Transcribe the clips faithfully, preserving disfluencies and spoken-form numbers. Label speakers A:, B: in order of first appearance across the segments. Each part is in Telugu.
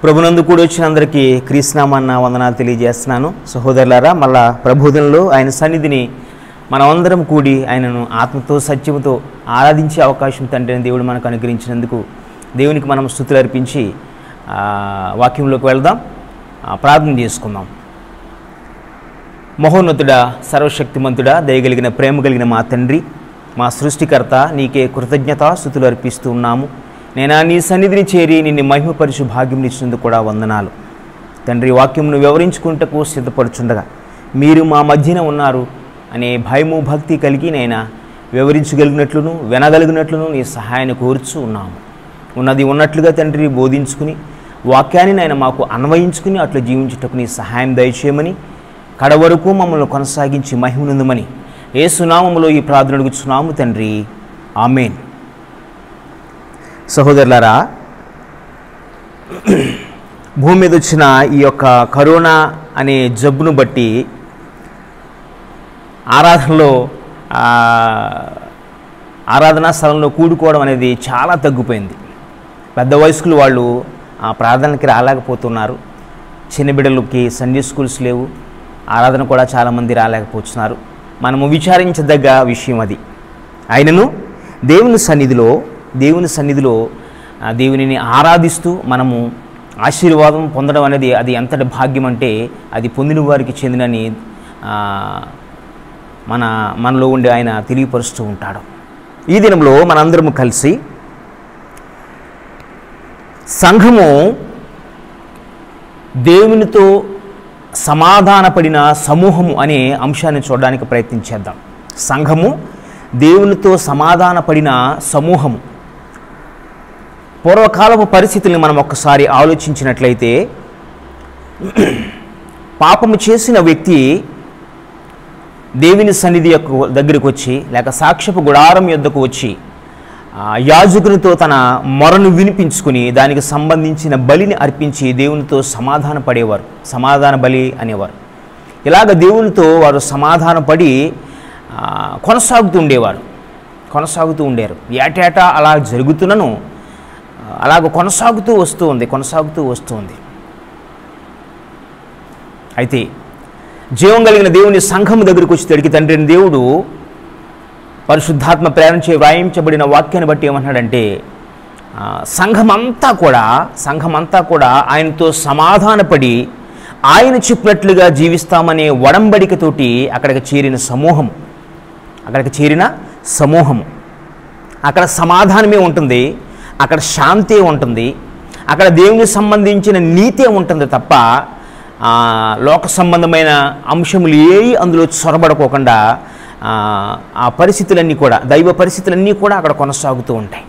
A: ప్రభునందు కూడి వచ్చిన అందరికీ క్రీస్తునామన్న వందనాలు తెలియజేస్తున్నాను. సహోదరులారా, మళ్ళా ప్రభుదినంలో ఆయన సన్నిధిని మనమందరం కూడి ఆయనను ఆత్మతో సత్యముతో ఆరాధించే అవకాశం తండ్రిని దేవుడు మనకు అనుగ్రహించినందుకు దేవునికి మనం స్తుతులు అర్పించి వాక్యంలోకి వెళ్దాం, ప్రార్థన చేసుకుందాం. మహోన్నతుడా, సర్వశక్తిమంతుడా, దయగలిగిన ప్రేమ కలిగిన మా తండ్రి, మా సృష్టికర్త, నీకే కృతజ్ఞత స్తుతులు అర్పిస్తూ ఉన్నాము. నేను నీ సన్నిధిని చేరి నిన్ను మహిమపరిచు భాగ్యం ఇచ్చినందుకు కూడా వందనాలు తండ్రి. వాక్యమును వివరించుకుంటకు సిద్ధపడుచుండగా మీరు మా మధ్యన ఉన్నారు అనే భయము భక్తి కలిగి నైనా వివరించగలిగినట్లును వినగలిగినట్లును నీ సహాయాన్ని కోరుచు ఉన్నాము. ఉన్నది ఉన్నట్లుగా తండ్రి బోధించుకుని వాక్యాన్ని నాయన మాకు అన్వయించుకుని అట్లా జీవించుటకు నీ సహాయం దయచేయమని, కడవరకు మమ్మల్ని కొనసాగించి మహిమనందుమని యేసునామములో ఈ ప్రార్థన అడుగుచున్నాము తండ్రి, ఆమేన్. సహోదరులారా, భూమి మీద వచ్చిన ఈ యొక్క కరోనా అనే జబ్బును బట్టి ఆరాధనలో ఆరాధనా స్థలంలో కూడుకోవడం అనేది చాలా తగ్గిపోయింది. పెద్ద వయస్కులు వాళ్ళు ఆ ప్రార్థనకి రాలేకపోతున్నారు. చిన్న బిడ్డలకి సండే స్కూల్స్ లేవు, ఆరాధన కూడా చాలామంది రాలేకపోతున్నారు. మనము విచారించదగ్గ విషయం అది. అయినను దేవుని సన్నిధిలో దేవుని సన్నిధిలో దేవునిని ఆరాధిస్తూ మనము ఆశీర్వాదం పొందడం అనేది అది ఎంతటి భాగ్యం అంటే అది పొందిన వారికి చెందినని మన మనలో ఉండి ఆయన తెలియపరుస్తూ ఉంటాడు. ఈ దినంలో మనందరము కలిసి సంఘము దేవునితో సమాధానపడిన సమూహము అనే అంశాన్ని చూడడానికి ప్రయత్నించేద్దాం. సంఘము దేవునితో సమాధానపడిన సమూహము. పూర్వకాలపు పరిస్థితుల్ని మనం ఒక్కసారి ఆలోచించినట్లయితే, పాపము చేసిన వ్యక్తి దేవుని సన్నిధి యొక్క దగ్గరికి వచ్చి లేక సాక్ష్యపు గుడారం యొద్దకు వచ్చి యాజకునితో తన మొరను వినిపించుకుని దానికి సంబంధించిన బలిని అర్పించి దేవునితో సమాధాన పడేవారు, సమాధాన బలి అనేవారు. ఇలాగ దేవునితో వారు సమాధానపడి కొనసాగుతూ ఉండేవారు కొనసాగుతూ ఉండేరు ఏటేటా అలా జరుగుతున్నను అలాగ కొనసాగుతూ వస్తూ ఉంది కొనసాగుతూ వస్తూ ఉంది అయితే జీవం కలిగిన దేవుని సంఘము దగ్గరికి వచ్చి తడికి తండ్రిని దేవుడు పరిశుద్ధాత్మ ప్రేరణచే వ్రాయించబడిన వాక్యాన్ని బట్టి ఏమన్నాడంటే, సంఘమంతా కూడా సంఘమంతా కూడా ఆయనతో సమాధానపడి ఆయన చెప్పినట్లుగా జీవిస్తామనే ఒడంబడికతోటి అక్కడికి చేరిన సమూహం అక్కడికి చేరిన సమూహము అక్కడ సమాధానమే ఉంటుంది, అక్కడ శాంతి ఉంటుంది, అక్కడ దేవునికి సంబంధించిన నీతే ఉంటుంది తప్ప లోక సంబంధమైన అంశములు ఏవి అందులో చొరబడుకోకుండా ఆ పరిస్థితులన్నీ కూడా దైవ పరిస్థితులన్నీ కూడా అక్కడ కొనసాగుతూ ఉంటాయి.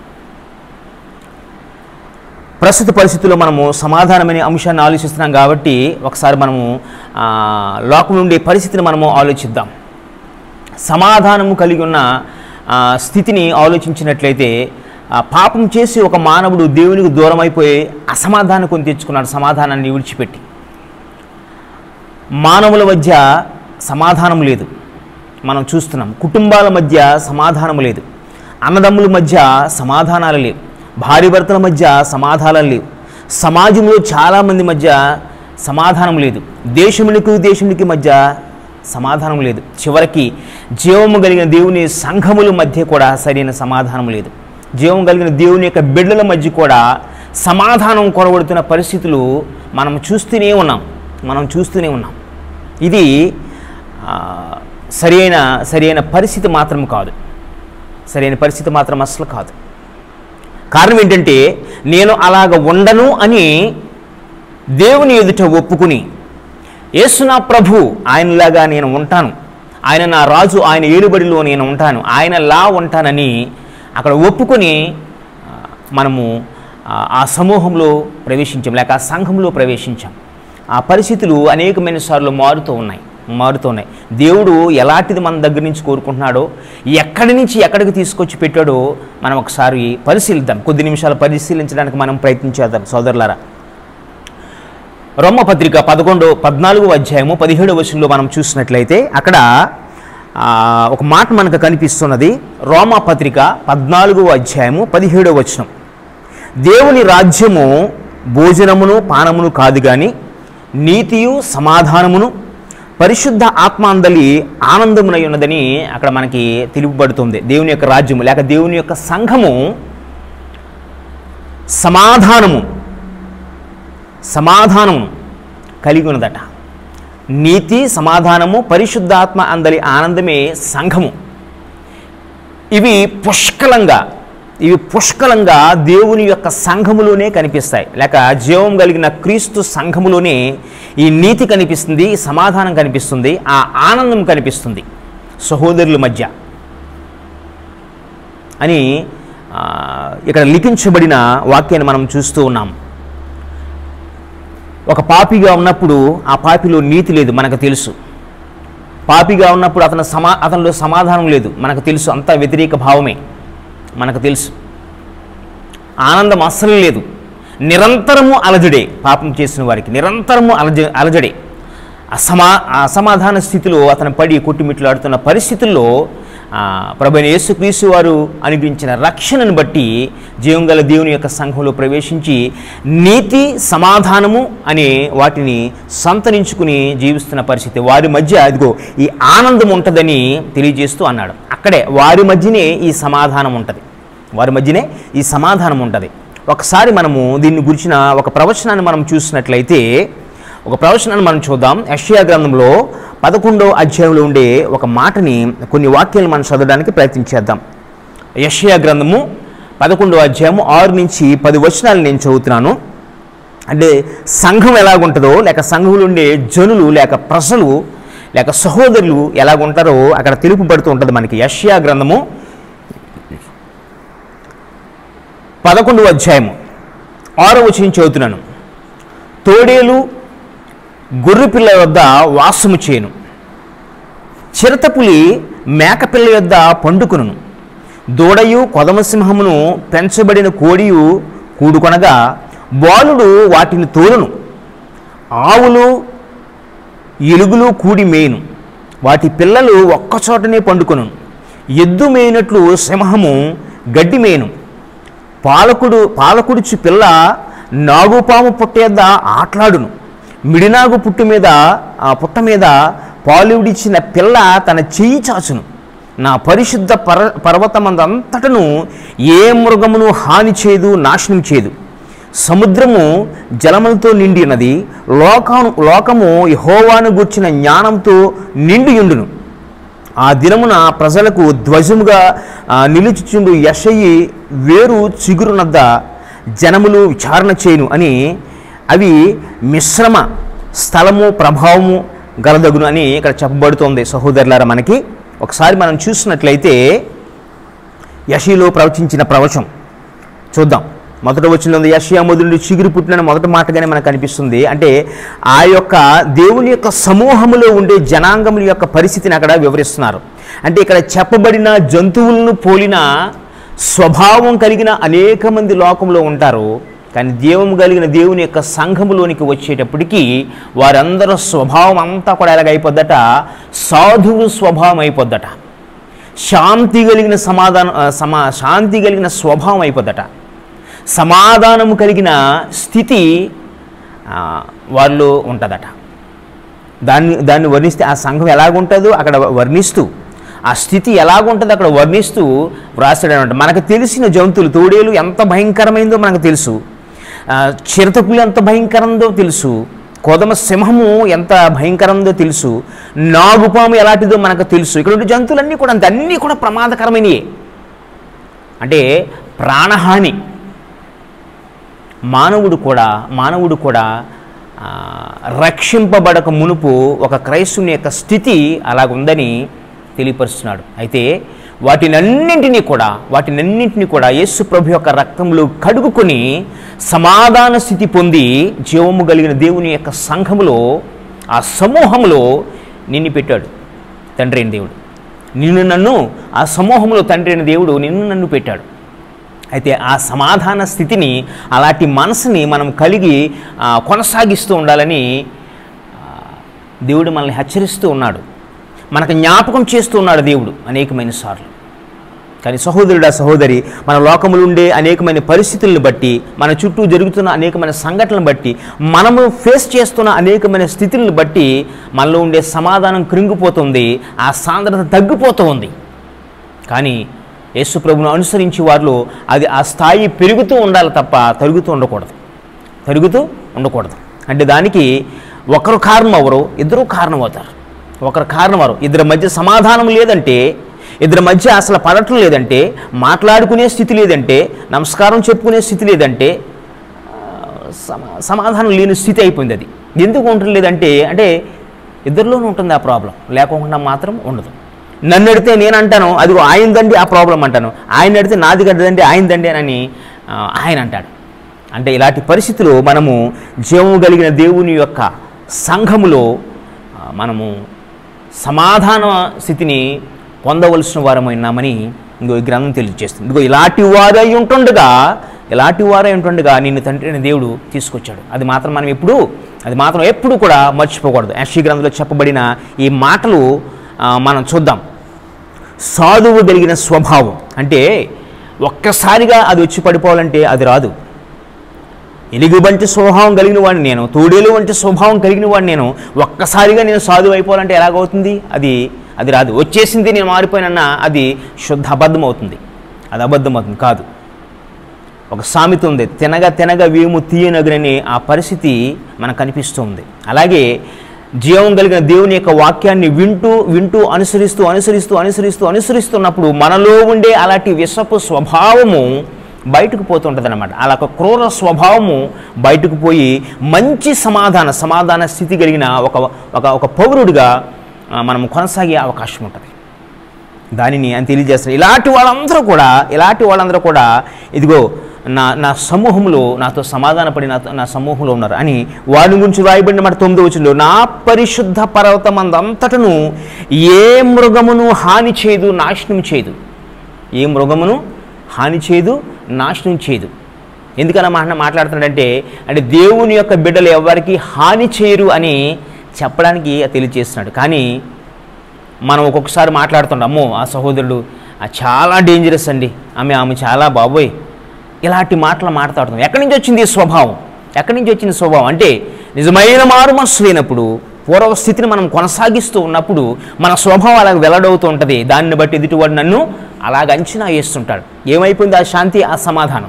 A: ప్రస్తుత పరిస్థితుల్లో మనము సమాధానమైన అంశాన్ని ఆలోచిస్తున్నాం కాబట్టి ఒకసారి మనము లోకం నుండి పరిస్థితిని మనము ఆలోచిద్దాం. సమాధానము కలిగి ఉన్న స్థితిని ఆలోచించినట్లయితే, పాపం చేసి ఒక మానవుడు దేవునికి దూరం అయిపోయి అసమాధానం కొని తెచ్చుకున్నాడు, సమాధానాన్ని విడిచిపెట్టి. మానవుల మధ్య సమాధానం లేదు, మనం చూస్తున్నాం. కుటుంబాల మధ్య సమాధానం లేదు, అన్నదమ్ముల మధ్య సమాధానాలు లేవు, భార్య భర్తల మధ్య సమాధానాలు లేవు, సమాజంలో చాలామంది మధ్య సమాధానం లేదు, దేశములకు దేశములకి మధ్య సమాధానం లేదు, చివరికి జీవము కలిగిన దేవుని సంఘముల మధ్య కూడా సరైన సమాధానం లేదు. జీవం కలిగిన దేవుని యొక్క బిడ్డల మధ్య కూడా సమాధానం కొరబడుతున్న పరిస్థితులు మనం చూస్తూనే ఉన్నాం మనం చూస్తూనే ఉన్నాం ఇది సరైన సరైన పరిస్థితి మాత్రం కాదు సరైన పరిస్థితి మాత్రం అసలు కాదు. కారణం ఏంటంటే, నేను అలాగ ఉండను అని దేవుని ఎదుట ఒప్పుకుని, యేసు నా ప్రభు, ఆయనలాగా నేను ఉంటాను, ఆయన నా రాజు, ఆయన ఏలుబడిలో నేను ఉంటాను, ఆయనలా ఉంటానని అక్కడ ఒప్పుకొని మనము ఆ సమూహంలో ప్రవేశించాం, లేక ఆ సంఘంలో ప్రవేశించాం. ఆ పరిస్థితులు అనేకమైన సార్లు మారుతూ ఉన్నాయి మారుతూ ఉన్నాయి దేవుడు ఎలాంటిది మన దగ్గర నుంచి కోరుకుంటున్నాడో, ఎక్కడి నుంచి ఎక్కడికి తీసుకొచ్చి పెట్టాడో మనం ఒకసారి పరిశీలిద్దాం. కొద్ది నిమిషాలు పరిశీలించడానికి మనం ప్రయత్నించేద్దాం. సోదరులారా, రోమపత్రిక పదకొండో పద్నాలుగో అధ్యాయము పదిహేడవ వచనంలో మనం చూసినట్లయితే అక్కడ ఒక మాట మనకు కనిపిస్తున్నది. రోమపత్రిక పద్నాలుగో అధ్యాయము పదిహేడవ వచనం, దేవుని రాజ్యము భోజనమును పానమును కాదు కానీ నీతియు సమాధానమును పరిశుద్ధ ఆత్మ అందలి ఆనందమునై ఉన్నదని అక్కడ మనకి తెలుపబడుతుంది. దేవుని యొక్క రాజ్యము లేక దేవుని యొక్క సంఘము సమాధానము సమాధానము కలిగి ఉన్నదట. నీతి సమాధానము పరిశుద్ధాత్మ అందలి ఆనందమే సంఘము. ఇవి పుష్కలంగా ఇవి పుష్కలంగా దేవుని యొక్క సంఘములోనే కనిపిస్తాయి. లేక జీవం కలిగిన క్రీస్తు సంఘములోనే ఈ నీతి కనిపిస్తుంది, ఈ సమాధానం కనిపిస్తుంది, ఆ ఆనందం కనిపిస్తుంది సహోదరుల మధ్య అని ఇక్కడ లిఖించబడిన వాక్యాన్ని మనం చూస్తూ ఉన్నాం. ఒక పాపిగా ఉన్నప్పుడు ఆ పాపిలో నీతి లేదు, మనకు తెలుసు. పాపిగా ఉన్నప్పుడు అతను సమా అతనిలో సమాధానం లేదు, మనకు తెలుసు. అంతా వ్యతిరేక భావమే, మనకు తెలుసు. ఆనందం అస్సలు లేదు, నిరంతరము అలజడే. పాపం చేసిన వారికి నిరంతరము అలజ అలజడే అసమా అసమాధాన స్థితిలో అతను పడి కొట్టుమిట్లాడుతున్న పరిస్థితుల్లో ప్రభువైన యేసుక్రీస్తు వారు అనుగ్రహించిన రక్షణను బట్టి జీవం గల దేవుని యొక్క సంఘంలో ప్రవేశించి నీతి సమాధానము అనే వాటిని సంతరించుకుని జీవిస్తున్న పరిస్థితి. వారి మధ్య అదిగో ఈ ఆనందం ఉంటుందని తెలియజేస్తూ అన్నాడు. అక్కడే వారి మధ్యనే ఈ సమాధానం ఉంటుంది, వారి మధ్యనే ఈ సమాధానం ఉంటుంది. ఒకసారి మనము దీన్ని గురించిన ఒక ప్రవచనాన్ని మనం చూసినట్లయితే ఒక ప్రవచనాన్ని మనం చూద్దాం. యెషయా గ్రంథంలో పదకొండో అధ్యాయంలో ఉండే ఒక మాటని కొన్ని వాక్యాలు మనం చదవడానికి ప్రయత్నించేద్దాం. యెషయా గ్రంథము పదకొండో అధ్యాయము ఆరు నుంచి పది వచనాలు నేను చదువుతున్నాను. అంటే సంఘం ఎలాగుంటుందో లేక సంఘంలో ఉండే జనులు లేక ప్రజలు లేక సహోదరులు ఎలాగుంటారో అక్కడ తెలుపబడుతూ ఉంటుంది మనకి. యెషయా గ్రంథము పదకొండవ అధ్యాయము ఆరో వచనం చదువుతున్నాను. తోడేలు గొర్రెపిల్ల వద్ద వాసము చేయను, చిరతపులి మేకపిల్ల యొద్ద పండుకొనును, దూడయు కొదమసింహమును పెంచబడిన కోడియు కూడుకొనగా బాలుడు వాటిని తోలును, ఆవులు ఎలుగులు కూడి మేయును, వాటి పిల్లలు ఒక్కచోటనే పండుకొను, ఎద్దు మేయినట్లు సింహము గడ్డి మేయును, పాలకుడు పాలకుడిచి పిల్ల నాగుపాము పుట్ట యొద్ద ఆట్లాడును, మిడినాగు పుట్టు మీద ఆ పుట్ట మీద పాలుడిచిన పిల్ల తన చెయ్యి చాచును, నా పరిశుద్ధ పర పర్వతమందంతటను ఏ మృగమును హాని చేయదు, నాశనం చేయదు. సముద్రము జలములతో నిండి ఉన్నది, లోకము లోకము యెహోవాను గూర్చిన జ్ఞానంతో నిండియుండును. ఆ దినమున ప్రజలకు ధ్వజముగా నిలుచుచుండు యెషయి వేరు చిగురునద్ద జనములు విచారణ చేయును అని, అవి మిశ్రమ స్థలము ప్రభావము గలదగును అని ఇక్కడ చెప్పబడుతోంది. సహోదరులారా, మనకి ఒకసారి మనం చూసినట్లయితే యెషయిలో ప్రవచించిన ప్రవచనం చూద్దాం. మొదట వచనంలో యెషయా మొదలు చిగురు పుట్టిన మొదటి మాటగానే మనకు కనిపిస్తుంది. అంటే ఆ యొక్క దేవుని యొక్క సమూహములో ఉండే జనాంగముల యొక్క పరిస్థితిని అక్కడ వివరిస్తున్నారు. అంటే ఇక్కడ చెప్పబడిన జంతువులను పోలిన స్వభావం కలిగిన అనేక మంది లోకంలో ఉంటారు. కానీ జీవం కలిగిన దేవుని యొక్క సంఘములోనికి వచ్చేటప్పటికీ వారందరూ స్వభావం అంతా కూడా ఎలాగైపోద్దట, సాధువు స్వభావం అయిపోద్దట, శాంతి కలిగిన సమాధానం సమా శాంతి కలిగిన స్వభావం అయిపోద్దట, సమాధానము కలిగిన స్థితి వాళ్ళు ఉంటుందట. దాన్ని దాన్ని వర్ణిస్తే ఆ సంఘం ఎలాగుంటుందో అక్కడ వర్ణిస్తూ, ఆ స్థితి ఎలాగుంటుందో అక్కడ వర్ణిస్తూ వ్రాసాడనమాట. మనకు తెలిసిన జంతువులు, తోడేలు ఎంత భయంకరమైందో మనకు తెలుసు, చిరతపులి ఎంత భయంకరందో తెలుసు, కోదమ సింహము ఎంత భయంకరందో తెలుసు, నాగుపాము ఎలాంటిదో మనకు తెలుసు. ఇక్కడ ఉండే జంతువులన్నీ కూడా అంతే, అన్నీ కూడా ప్రమాదకరమైనవి. అంటే ప్రాణహాని. మానవుడు కూడా మానవుడు కూడా రక్షింపబడక మునుపు ఒక క్రైస్తుని యొక్క స్థితి అలాగుందని తెలియపరుస్తున్నాడు. అయితే వాటినన్నింటినీ కూడా వాటినన్నింటినీ కూడా యేసు ప్రభు యొక్క రక్తంలో కడుగుకొని సమాధాన స్థితి పొంది జీవము కలిగిన దేవుని యొక్క సంఘములో, ఆ సమూహంలో నిన్ను పెట్టాడు తండ్రి అయిన దేవుడు. నిన్ను నన్ను ఆ సమూహంలో తండ్రి అయిన దేవుడు నిన్ను నన్ను పెట్టాడు. అయితే ఆ సమాధాన స్థితిని, అలాంటి మనసుని మనం కలిగి కొనసాగిస్తూ ఉండాలని దేవుడు మనల్ని హెచ్చరిస్తూ ఉన్నాడు, మనకు జ్ఞాపకం చేస్తూ ఉన్నాడు దేవుడు అనేకమైన సార్లు. కానీ సహోదరుడా సహోదరి, మన లోకములు ఉండే అనేకమైన పరిస్థితులను బట్టి, మన చుట్టూ జరుగుతున్న అనేకమైన సంఘటనలను బట్టి, మనము ఫేస్ చేస్తున్న అనేకమైన స్థితులను బట్టి మనలో ఉండే సమాధానం కృంగిపోతుంది, ఆ సాంద్రత తగ్గిపోతూ ఉంది. కానీ యేసు ప్రభువును అనుసరించి వారిలో అది ఆ స్థాయి పెరుగుతూ ఉండాలి తప్ప తరుగుతూ ఉండకూడదు, తరుగుతూ ఉండకూడదు. అంటే దానికి ఒకరు కారణం అవరు, ఇద్దరు కారణం అవుతారు. ఒకరు కారణం అవరు, ఇద్దరి మధ్య సమాధానం లేదంటే, ఇద్దరి మధ్య అసలు పడటం లేదంటే, మాట్లాడుకునే స్థితి లేదంటే, నమస్కారం చెప్పుకునే స్థితి లేదంటే, సమాధానం లేని స్థితి అయిపోయింది. అది ఎందుకు ఉండలేదంటే, అంటే ఇద్దరిలోనూ ఉంటుంది ఆ ప్రాబ్లం, లేకుండా మాత్రం ఉండదు. నన్ను అడితే నేను అంటాను అదిగో ఆయనదండి ఆ ప్రాబ్లం అంటాను, ఆయన అడితే నాది కదండి ఆయనదండి అని ఆయన అంటాడు. అంటే ఇలాంటి పరిస్థితులు మనము జీవము కలిగిన దేవుని యొక్క సంఘములో మనము సమాధాన స్థితిని పొందవలసిన వారమైనామని ఇంకో ఈ గ్రంథం తెలియజేస్తుంది. ఇదిగో ఇలాంటి వారై ఉంటుండగా ఇలాంటి వారై ఉంటుండగా నిన్ను తండ్రి అయిన దేవుడు తీసుకొచ్చాడు. అది మాత్రం మనం ఎప్పుడు అది మాత్రం ఎప్పుడు కూడా మర్చిపోకూడదు. యెషయా గ్రంథంలో చెప్పబడిన ఈ మాటలు మనం చూద్దాం. సాధువు కలిగిన స్వభావం అంటే ఒక్కసారిగా అది వచ్చి పడిపోవాలంటే అది రాదు. ఎలుగు వంటి స్వభావం కలిగిన వాడిని నేను, తోడేలు వంటి స్వభావం కలిగిన వాడిని నేను, ఒక్కసారిగా నేను సాధువు అయిపోవాలంటే ఎలాగవుతుంది? అది అది రాదు. వచ్చేసింది నేను మారిపోయినన్నా అది శుద్ధ అబద్ధం అవుతుంది, అది అబద్ధం అవుతుంది కాదు. ఒక సామెత ఉంది, తినగా తినగా వేము తీయనగునని. ఆ పరిస్థితి మనకు కనిపిస్తుంది. అలాగే జీవం కలిగిన దేవుని యొక్క వాక్యాన్ని వింటూ వింటూ అనుసరిస్తూ అనుసరిస్తూ అనుసరిస్తూ అనుసరిస్తున్నప్పుడు మనలో ఉండే అలాంటి విషపు స్వభావము బయటకు పోతుంటుంది అనమాట. అలా ఒక క్రూర స్వభావము బయటకు పోయి మంచి సమాధాన సమాధాన స్థితి కలిగిన ఒక ఒక ఒక పౌరుడిగా మనం కొనసాగే అవకాశం ఉంటుంది. దానిని అని తెలియజేస్తారు. ఇలాంటి వాళ్ళందరూ కూడా ఇలాంటి వాళ్ళందరూ కూడా ఇదిగో నా నా సమూహంలో నాతో సమాధానపడి నాతో నా సమూహంలో ఉన్నారు అని వారి గురించి రాయబడిన మాట తొమ్మిదో వచనంలో, నా పరిశుద్ధ పర్వతమందంతటను ఏ మృగమును హాని చేయదు, నాశనం చేయదు. ఏ మృగమును హాని చేయదు, నాశనం చేయదు. ఎందుకన్నా మాట మాట్లాడుతున్నాడంటే, అంటే దేవుని యొక్క బిడ్డలు ఎవరికి హాని చేయరు అని చెప్పడానికి తెలియజేస్తున్నాడు. కానీ మనం ఒక్కొక్కసారి మాట్లాడుతుంటాం, అమ్మో ఆ సహోదరుడు చాలా డేంజరస్ అండి, ఆమె ఆమె చాలా బాబోయ్, ఇలాంటి మాటలు మాట్లాడుతున్నాం. ఎక్కడి నుంచి వచ్చింది ఈ స్వభావం? ఎక్కడి నుంచి వచ్చింది స్వభావం అంటే నిజమైన మారు మనసు లేనప్పుడు, పూర్వస్థితిని మనం కొనసాగిస్తూ ఉన్నప్పుడు మన స్వభావం అలాగ వెల్లడవుతూ ఉంటుంది. దాన్ని బట్టి ఎదుటివాడు నన్ను అలాగ అంచనా వేస్తుంటాడు. ఏమైపోయింది ఆ శాంతి, ఆ సమాధానం?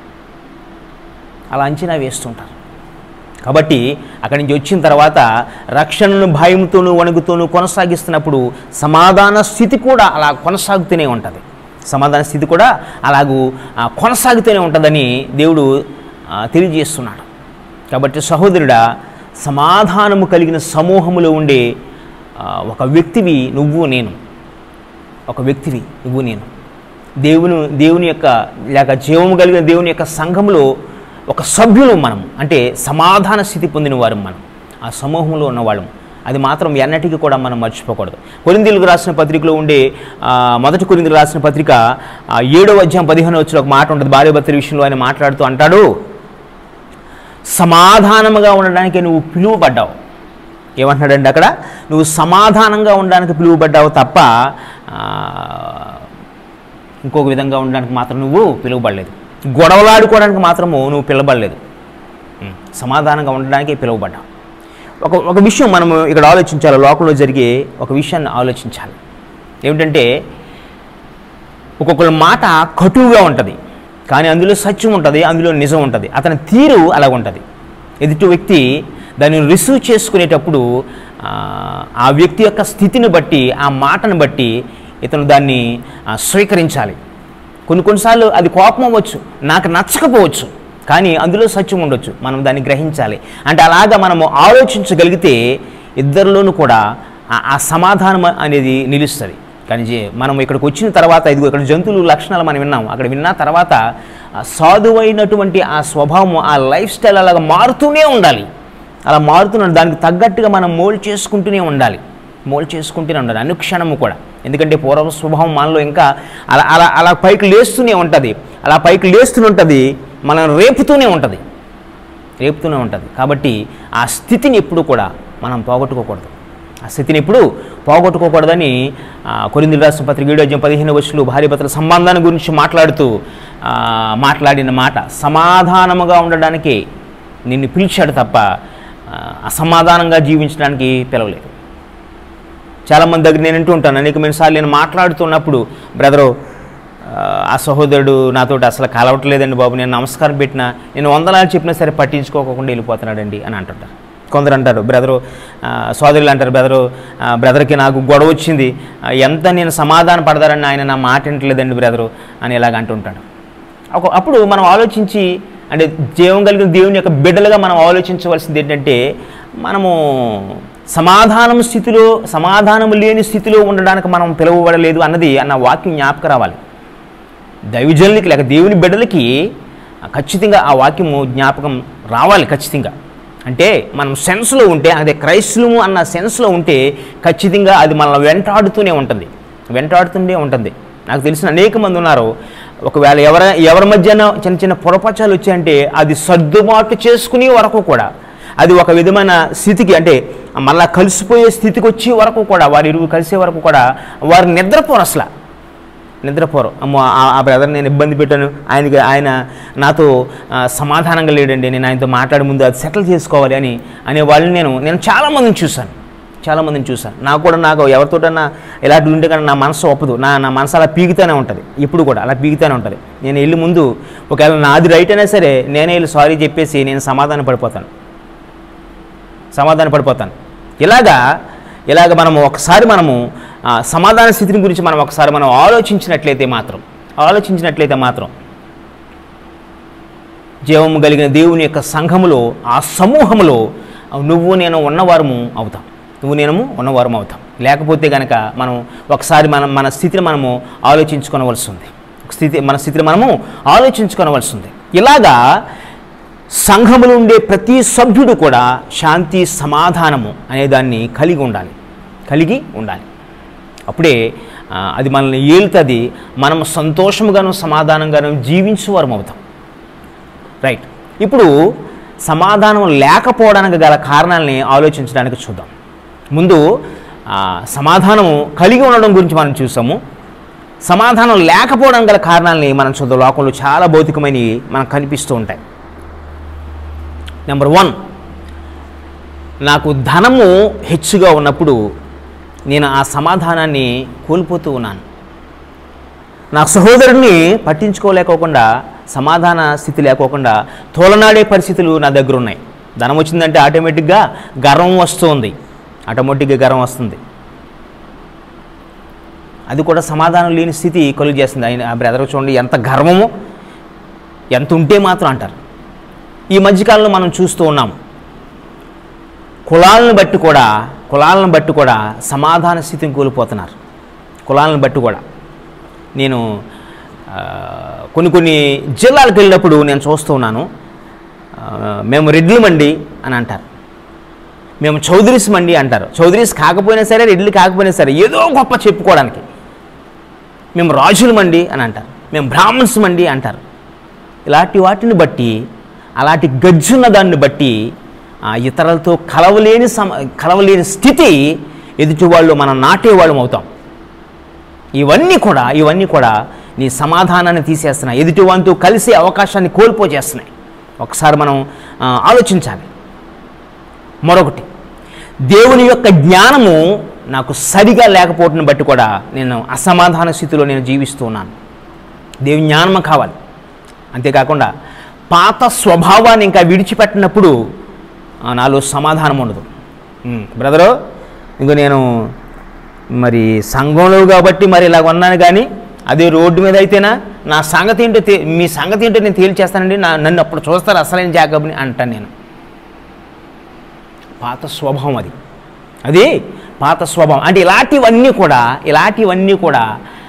A: అలా అంచనా వేస్తుంటారు. కాబట్టి అక్కడి నుంచి వచ్చిన తర్వాత రక్షణను భయంతోనూ వణుకుతోనూ కొనసాగిస్తున్నప్పుడు సమాధాన స్థితి కూడా అలా కొనసాగుతూనే ఉంటుంది. సమాధాన స్థితి కూడా అలాగూ కొనసాగుతూనే ఉంటుందని దేవుడు తెలియజేస్తున్నాడు. కాబట్టి సహోదరుడా, సమాధానము కలిగిన సమూహములో ఉండే ఒక వ్యక్తివి నువ్వు నేను, ఒక వ్యక్తివి నువ్వు నేను. దేవుని దేవుని యొక్క లేక జీవము కలిగిన దేవుని యొక్క సంఘములో ఒక సభ్యులు మనం, అంటే సమాధాన స్థితి పొందిన వారు మనం, ఆ సమూహంలో ఉన్నవాళ్ళం. అది మాత్రం ఎన్నటికీ కూడా మనం మర్చిపోకూడదు. కొరింథీయులకు రాసిన పత్రికలో ఉండే మొదటి కొరింథీయులకు రాసిన పత్రిక ఏడవ అధ్యాయం పదిహేను వచ్చిన ఒక మాట ఉంటుంది. భార్యాభర్తల విషయంలో ఆయన మాట్లాడుతూ అంటాడు, సమాధానముగా ఉండడానికి నువ్వు పిలువబడ్డావు. ఏమంటున్నాడండి అక్కడ? నువ్వు సమాధానంగా ఉండడానికి పిలువబడ్డావు తప్ప ఇంకొక విధంగా ఉండడానికి మాత్రం నువ్వు పిలువబడలేదు. గొడవలాడుకోవడానికి మాత్రము నువ్వు పిలవబడలేదు, సమాధానంగా ఉండడానికి పిలువబడ్డావు. ఒక ఒక విషయం మనము ఇక్కడ ఆలోచించాలి, లోకంలో జరిగే ఒక విషయాన్ని ఆలోచించాలి. ఏమిటంటే ఒక్కొక్కరి మాట కటువుగా ఉంటుంది, కానీ అందులో సత్యం ఉంటుంది, అందులో నిజం ఉంటుంది. అతని తీరు అలాగ ఉంటుంది. ఎదుటి వ్యక్తి దాన్ని రిసీవ్ చేసుకునేటప్పుడు ఆ వ్యక్తి యొక్క స్థితిని బట్టి, ఆ మాటను బట్టి ఇతను దాన్ని స్వీకరించాలి. కొన్ని కొన్నిసార్లు అది కోపం అవ్వచ్చు, నాకు నచ్చకపోవచ్చు, కానీ అందులో సత్యం ఉండొచ్చు. మనం దాన్ని గ్రహించాలి. అంటే అలాగా మనము ఆలోచించగలిగితే ఇద్దరిలోనూ కూడా ఆ సమాధానం అనేది నిలుస్తుంది. కానీ మనం ఇక్కడికి వచ్చిన తర్వాత ఇదిగో ఇక్కడ జంతువుల లక్షణాలు మనం విన్నాం. అక్కడ విన్న తర్వాత సాధువైనటువంటి ఆ స్వభావం, ఆ లైఫ్ స్టైల్ అలాగా మారుతూనే ఉండాలి. అలా మారుతున్నాడు, దానికి తగ్గట్టుగా మనం మోల్డ్ చేసుకుంటూనే ఉండాలి, మోల్డ్ చేసుకుంటూనే ఉండాలి అనుక్షణము కూడా. ఎందుకంటే పూర్వ స్వభావం మనలో ఇంకా అలా అలా అలా పైకి లేస్తూనే ఉంటుంది, అలా పైకి లేస్తూనే ఉంటుంది, మనం రేపుతూనే ఉంటుంది రేపుతూనే ఉంటుంది కాబట్టి ఆ స్థితిని ఎప్పుడు కూడా మనం పోగొట్టుకోకూడదు. ఆ స్థితిని ఎప్పుడు పోగొట్టుకోకూడదని కొరింథీయులకు రాసిన పత్రిక ఏడో అధ్యాయం పదిహేను వచనంలో భార్యాభర్తల సంబంధాన్ని గురించి మాట్లాడుతూ మాట్లాడిన మాట, సమాధానముగా ఉండడానికి నిన్ను పిలిచాడు తప్ప అసమాధానంగా జీవించడానికి పిలవలేదు. చాలామంది దగ్గర నేను వింటూ ఉంటాను, అనేకమైన సార్లు నేను మాట్లాడుతున్నప్పుడు, బ్రదరు ఆ సహోదరుడు నాతో అసలు కలవట్లేదండి బాబు, నేను నమస్కారం పెట్టినా, నేను వందనాలు చెప్పినా సరే పట్టించుకోకుండా వెళ్ళిపోతున్నాడండి అని అంటుంటారు. కొందరు అంటారు, బ్రదరు సోదరులు అంటారు, బ్రదరు బ్రదర్కి నాకు గొడవ వచ్చింది, ఎంత నేను సమాధానం పడతారని ఆయన నా మాట వింటలేదండి బ్రదరు అని ఇలాగ అంటుంటాడు. అప్పుడు మనం ఆలోచించి, అంటే జీవం కలిగిన దేవుని యొక్క బిడ్డలుగా మనం ఆలోచించవలసింది ఏంటంటే, మనము సమాధానం స్థితిలో సమాధానం లేని స్థితిలో ఉండడానికి మనం పిలువబడలేదు అన్నది అన్న వాక్యం జ్ఞాపకం రావాలి. దైవజనులకి లేక దేవుని బిడ్డలకి ఖచ్చితంగా ఆ వాక్యము జ్ఞాపకం రావాలి ఖచ్చితంగా. అంటే మనం సెన్స్లో ఉంటే, అదే క్రైస్తవము అన్న సెన్స్లో ఉంటే ఖచ్చితంగా అది మనల్ని వెంటాడుతూనే ఉంటుంది వెంటాడుతూనే ఉంటుంది నాకు తెలిసిన అనేక మంది ఉన్నారు, ఒకవేళ ఎవర ఎవరి మధ్యన చిన్న చిన్న పొరపచాలు వచ్చాయంటే అది సర్దుబాటు చేసుకునే వరకు కూడా, అది ఒక విధమైన స్థితికి, అంటే మళ్ళా కలిసిపోయే స్థితికి వచ్చే వరకు కూడా, వారి ఇరువు కలిసే వరకు కూడా వారు నిద్రపోరు, అసలు నిద్రపోరు. అమ్మో ఆ బ్రదర్ నేను ఇబ్బంది పెట్టాను, ఆయనకి ఆయన నాతో సమాధానంగా లేడండి, నేను ఆయనతో మాట్లాడే ముందు అది సెటిల్ చేసుకోవాలి అని అనే వాళ్ళని నేను నేను చాలామందిని చూశాను చాలామందిని చూశాను నాకు కూడా నాకు ఎవరితోటన్నా ఇలాంటి ఉంటే కానీ నా మనసు ఒప్పదు, నా నా మనసు అలా పీగుతూనే ఉంటుంది, ఇప్పుడు కూడా అలా పీగుతూనే ఉంటుంది. నేను వెళ్ళి ముందు ఒకవేళ నాది రైట్ అయినా సరే నేనే వెళ్ళి సారీ చెప్పేసి నేను సమాధాన పడిపోతాను సమాధాన పడిపోతాను ఇలాగా ఇలాగ మనము ఒకసారి మనము సమాధాన స్థితిని గురించి మనం ఒకసారి మనం ఆలోచించినట్లయితే మాత్రం ఆలోచించినట్లయితే మాత్రం జీవము కలిగిన దేవుని యొక్క సంఘములో, ఆ సమూహములో నువ్వు నేను ఉన్నవారము అవుతాం నువ్వు నేను ఉన్నవారము అవుతాం లేకపోతే కనుక మనం ఒకసారి మనం మన స్థితిని మనము ఆలోచించుకోవలసి ఉంది స్థితి మన స్థితిని మనము ఆలోచించుకోవలసి ఉంది. ఇలాగా సంఘములో ఉండే ప్రతి సభ్యుడు కూడా శాంతి సమాధానము అనే దాన్ని కలిగి ఉండాలి కలిగి ఉండాలి అప్పుడే అది మనల్ని ఏలుతుంది, మనం సంతోషముగాను సమాధానంగాను జీవించేవారం అవుతాం. రైట్, ఇప్పుడు సమాధానం లేకపోవడానికి గల కారణాలని ఆలోచించడానికి చూద్దాం. ముందు సమాధానము కలిగి ఉండడం గురించి మనం చూసాము, సమాధానం లేకపోవడం గల కారణాలని మనం చూద్దాం. లోకంలో చాలా భౌతికమైనవి మనకు కనిపిస్తూ ఉంటాయి. నెంబర్ వన్, నాకు ధనము హెచ్చుగా ఉన్నప్పుడు నేను ఆ సమాధానాన్ని కోల్పోతూ ఉన్నాను. నా సహోదరుడిని పట్టించుకోలేకోకుండా, సమాధాన స్థితి లేకోకుండా తోలనాడే పరిస్థితులు నా దగ్గర ఉన్నాయి. ధనం వచ్చిందంటే ఆటోమేటిక్గా గర్వం వస్తుంది ఆటోమేటిక్గా గర్వం వస్తుంది అది కూడా సమాధానం లేని స్థితి కలుగు చేస్తుంది. ఆయన ఆ బ్రదర్ చూడండి ఎంత గర్వమో, ఎంత ఉంటే మాత్రం అంటారు. ఈ మధ్యకాలంలో మనం చూస్తూ ఉన్నాము, కులాలను బట్టి కూడా కులాలను బట్టి కూడా సమాధాన స్థితిని కోల్పోతున్నారు. కులాలను బట్టి కూడా నేను కొన్ని కొన్ని జిల్లాలకు వెళ్ళినప్పుడు నేను చూస్తూ ఉన్నాను, మేము రెడ్లమండి అని అంటారు, మేము చౌదరీస్ మండి అంటారు. చౌదరీస్ కాకపోయినా సరే, రెడ్లు కాకపోయినా సరే, ఏదో గొప్ప చెప్పుకోవడానికి మేము రాజులమండి అని అంటారు, మేము బ్రాహ్మణ్స్ మండి అంటారు. ఇలాంటి వాటిని బట్టి, అలాంటి గజ్జున్న దాన్ని బట్టి ఇతరులతో కలవలేని సమ కలవలేని స్థితి ఎదుటి వాళ్ళు మనం నాటేవాళ్ళం అవుతాం. ఇవన్నీ కూడా ఇవన్నీ కూడా నీ సమాధానాన్ని తీసేస్తున్నాయి, ఎదుటి వాళ్ళతో కలిసే అవకాశాన్ని కోల్పోజేస్తున్నాయి. ఒకసారి మనం ఆలోచించాలి. మరొకటి, దేవుని యొక్క జ్ఞానము నాకు సరిగా లేకపోవటాన్ని బట్టి కూడా నేను అసమాధాన స్థితిలో నేను జీవిస్తూ ఉన్నాను. దేవుని జ్ఞానం కావాలి. అంతేకాకుండా పాత స్వభావాన్ని ఇంకా విడిచిపెట్టినప్పుడు నాలో సమాధానం ఉండదు. బ్రదరు ఇంకో నేను మరి సంఘంలో కాబట్టి మరి ఇలా ఉన్నాను, కానీ అదే రోడ్డు మీద అయితేనా నా సంగతి ఏంటో తే మీ సంగతి ఏంటో నేను తేల్చేస్తానండి, నా నన్ను అప్పుడు చూస్తారు అసలైన జాకబ్ని అంటాను నేను. పాత స్వభావం అది అది పాత స్వభావం. అంటే ఇలాంటివన్నీ కూడా ఇలాంటివన్నీ కూడా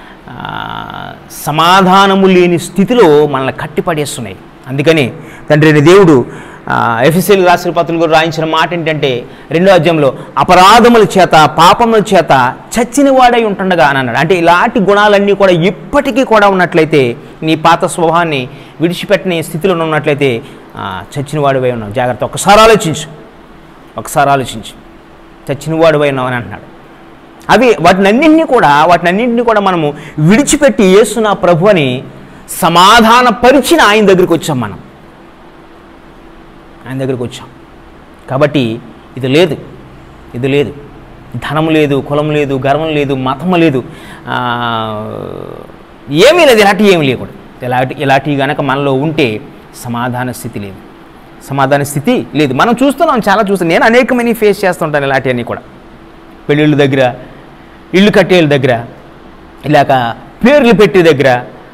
A: సమాధానము లేని స్థితిలో మనల్ని కట్టిపడేస్తున్నాయి. అందుకని తండ్రి దేవుడు ఎఫెసీయులకు రాసిన పత్రికలో రాయించిన మాట ఏంటంటే, రెండో అధ్యాయంలో అపరాధముల చేత పాపముల చేత చచ్చిన వాడై ఉంటుండగా అని అన్నాడు. అంటే ఇలాంటి గుణాలన్నీ కూడా ఇప్పటికీ కూడా ఉన్నట్లయితే, నీ పాత స్వభావాన్ని విడిచిపెట్టిన స్థితిలో ఉన్నట్లయితే చచ్చిన వాడివై ఉన్నావు. జాగ్రత్త, ఒకసారి ఆలోచించు ఒకసారి ఆలోచించు చచ్చినవాడు అయినావు అని అంటున్నాడు. అవి వాటినన్నింటినీ కూడా వాటినన్నింటినీ కూడా మనము విడిచిపెట్టి యేసు నా ప్రభు అని సమాధానపరిచిన ఆయన దగ్గరికి వచ్చాం. మనం ఆయన దగ్గరికి వచ్చాం కాబట్టి ఇది లేదు, ఇది లేదు, ధనం లేదు, కులం లేదు, గర్వం లేదు, మతం లేదు, ఏమీ లేదు. ఇలాంటివి ఏమీ లేకూడదు. ఇలాంటి ఇలాంటివి కనుక మనలో ఉంటే సమాధాన స్థితి లేదు, సమాధాన స్థితి లేదు. మనం చూస్తున్నాం, చాలా చూస్తాం. నేను అనేకమైన ఫేస్ చేస్తుంటాను ఇలాంటివన్నీ కూడా. పెళ్ళిళ్ళ దగ్గర, ఇల్లు కట్టేళ్ళ దగ్గర, ఇలాగ పేర్లు పెట్టి దగ్గర,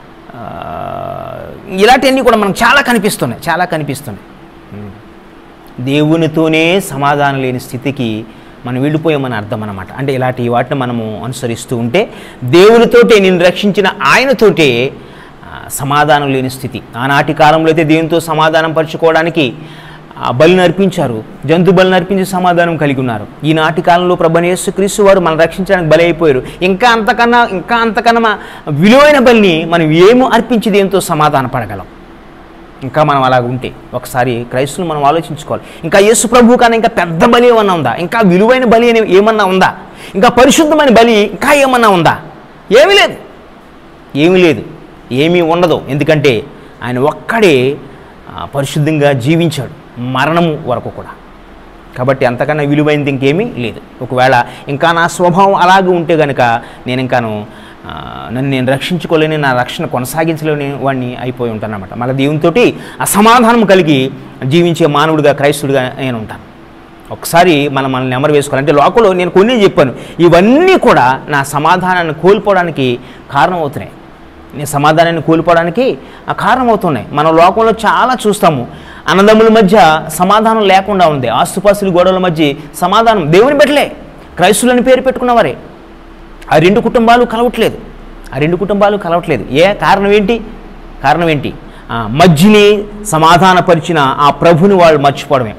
A: ఇలాంటివన్నీ కూడా మనకు చాలా కనిపిస్తున్నాయి, చాలా కనిపిస్తున్నాయి. దేవునితోనే సమాధానం లేని స్థితికి మనం వెళ్ళిపోయామని అర్థం అన్నమాట. అంటే ఇలాంటి వాటిని మనము అనుసరిస్తూ ఉంటే దేవునితోటే నిన్ను రక్షించిన ఆయనతోటే సమాధానం లేని స్థితి. ఆనాటి కాలంలో అయితే దేవునితో సమాధానం పరుచుకోవడానికి బలిని అర్పించారు, జంతు బలిని అర్పించి సమాధానం కలిగి ఉన్నారు. ఈనాటి కాలంలో ప్రభువైన యేసుక్రీస్తు వారు మనం రక్షించడానికి బలి అయిపోయారు. ఇంకా అంతకన్నా ఇంకా అంతకన్నా విలువైన బలిని మనం ఏమో అర్పించి దేవునితో సమాధాన పడగలం. ఇంకా మనం అలాగ ఉంటే ఒకసారి క్రైస్తువులు మనం ఆలోచించుకోవాలి. ఇంకా యేసు ప్రభు కన్నా ఇంకా పెద్ద బలి ఏమన్నా ఉందా? ఇంకా విలువైన బలి అని ఏమన్నా ఉందా? ఇంకా పరిశుద్ధమైన బలి ఇంకా ఏమన్నా ఉందా? ఏమీ లేదు, ఏమీ లేదు, ఏమీ ఉండదు. ఎందుకంటే ఆయన ఒక్కడే పరిశుద్ధంగా జీవించాడు మరణము వరకు కూడా. కాబట్టి అంతకన్నా విలువైనది ఇంకేమీ లేదు. ఒకవేళ ఇంకా నా స్వభావం అలాగే ఉంటే కనుక నేను ఇంకాను నన్ను నేను రక్షించుకోలేని, నా రక్షణ కొనసాగించలేని వాడిని అయిపోయి ఉంటాను అన్నమాట. మళ్ళీ దేవునితో అసమాధానం కలిగి జీవించే మానవుడిగా, క్రైస్తుడిగా నేను ఉంటాను. ఒకసారి మనం మనల్ని నెమరు వేసుకోవాలి. అంటే లోకంలో నేను కొన్ని చెప్పాను, ఇవన్నీ కూడా నా సమాధానాన్ని కోల్పోవడానికి కారణమవుతున్నాయి. నేను సమాధానాన్ని కోల్పోవడానికి కారణమవుతున్నాయి. మనం లోకంలో చాలా చూస్తాము. అన్నదమ్ముల మధ్య సమాధానం లేకుండా ఉంది. ఆస్తుపాస్తుల గొడవల మధ్య సమాధానం దేవుని పెట్టలే, క్రైస్తువులని పేరు పెట్టుకున్నవారే. ఆ రెండు కుటుంబాలు కలవట్లేదు, ఆ రెండు కుటుంబాలు కలవట్లేదు. ఏ కారణం ఏంటి? కారణం ఏంటి? మధ్యని సమాధానపరిచిన ఆ ప్రభుని వాళ్ళు మర్చిపోవడమే.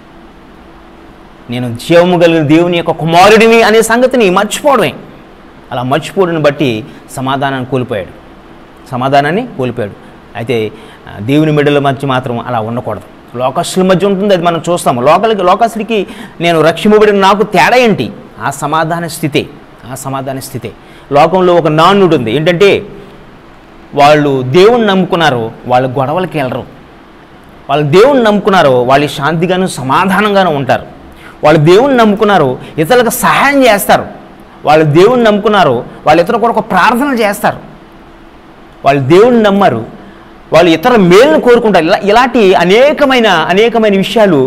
A: నేను జీవము కలిగిన దేవుని యొక్క కుమారుడిని అనే సంగతిని మర్చిపోవడమే. అలా మర్చిపోవడాన్ని బట్టి సమాధానాన్ని కోల్పోయాడు, సమాధానాన్ని కోల్పోయాడు. అయితే దేవుని మెడల మధ్య మాత్రం అలా ఉండకూడదు. లోకస్తుల మధ్య ఉంటుంది, అది మనం చూస్తాము. లోకలకి లోకస్తుడికి నేను రక్షింపబడిన నాకు తేడా ఏంటి? ఆ సమాధాన స్థితే, ఆ సమాధాన స్థితే. లోకంలో ఒక నానుడు ఉంది ఏంటంటే, వాళ్ళు దేవుణ్ణి నమ్ముకున్నారు, వాళ్ళు గొడవలకి వెళ్ళరు. వాళ్ళు దేవుణ్ణి నమ్ముకున్నారు, వాళ్ళు శాంతిగాను సమాధానంగాను ఉంటారు. వాళ్ళు దేవుణ్ణి నమ్ముకున్నారు, ఇతరులకు సహాయం చేస్తారు. వాళ్ళు దేవుణ్ణి నమ్ముకున్నారు, వాళ్ళు ఇతరుల కొరకు ప్రార్థన చేస్తారు. వాళ్ళు దేవుణ్ణి నమ్మారు, వాళ్ళు ఇతర మేలును కోరుకుంటారు. ఇలా ఇలాంటి అనేకమైన అనేకమైన విషయాలు